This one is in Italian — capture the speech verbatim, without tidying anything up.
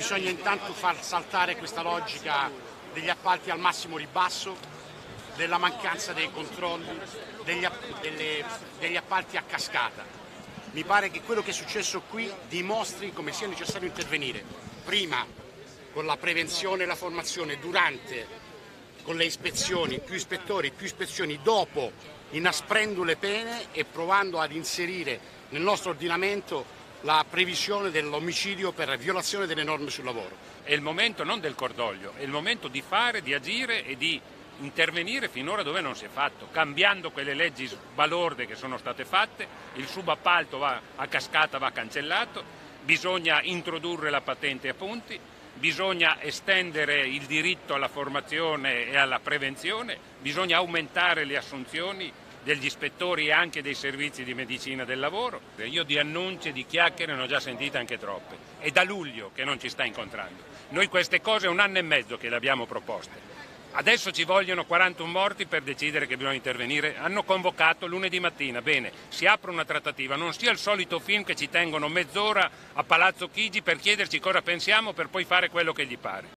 bisogna intanto far saltare questa logica degli appalti al massimo ribasso, della mancanza dei controlli, degli, delle, degli appalti a cascata. Mi pare che quello che è successo qui dimostri come sia necessario intervenire, prima con la prevenzione e la formazione, durante con le ispezioni, più ispettori, più ispezioni, dopo inasprendo le pene e provando ad inserire nel nostro ordinamento la previsione dell'omicidio per violazione delle norme sul lavoro. È il momento non del cordoglio, è il momento di fare, di agire e di intervenire finora dove non si è fatto, cambiando quelle leggi balorde che sono state fatte. Il subappalto va a cascata, va cancellato, bisogna introdurre la patente a punti, bisogna estendere il diritto alla formazione e alla prevenzione, bisogna aumentare le assunzioni degli ispettori e anche dei servizi di medicina del lavoro. Io di annunci e di chiacchiere ne ho già sentite anche troppe. È da luglio che non ci sta incontrando. Noi queste cose è un anno e mezzo che le abbiamo proposte. Adesso ci vogliono quarantuno morti per decidere che bisogna intervenire. Hanno convocato lunedì mattina. Bene, si apre una trattativa. Non sia il solito film che ci tengono mezz'ora a Palazzo Chigi per chiederci cosa pensiamo per poi fare quello che gli pare.